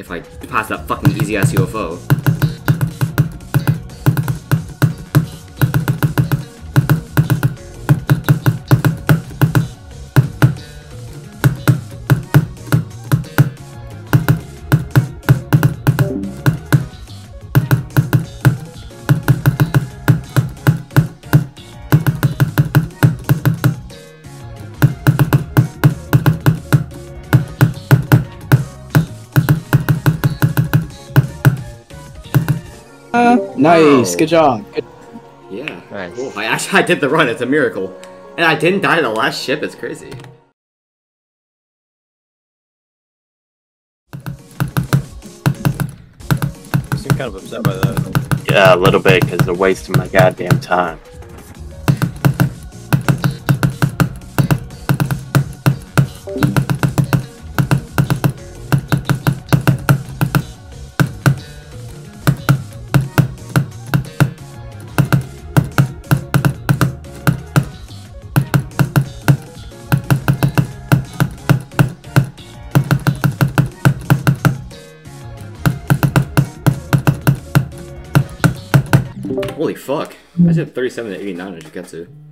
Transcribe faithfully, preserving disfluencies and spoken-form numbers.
if I pass that fucking easy ass U F O. Uh, nice, Wow. good job. Good. Yeah, Nice. cool. I actually I did the run. It's a miracle, and I didn't die to the last ship. It's crazy. You seem kind of upset by that. Yeah, a little bit, because they're wasting my goddamn time. Holy fuck! I did thirty-seven to eighty-nine on Shukketsu.